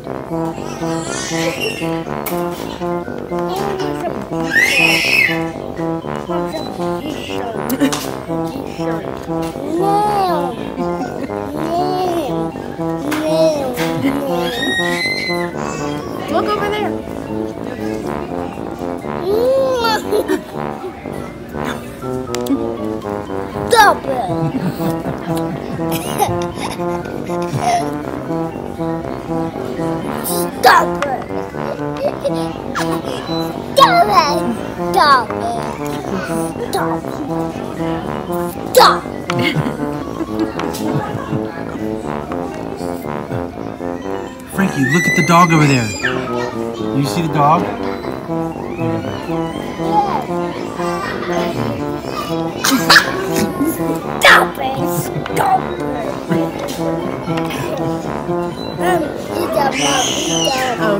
Look over there. Stop it! Stop it! Stop it! Stop it! Stop! Stop! Frankie, look at the dog over there. You see the dog? Stop it! Stop it! Oh,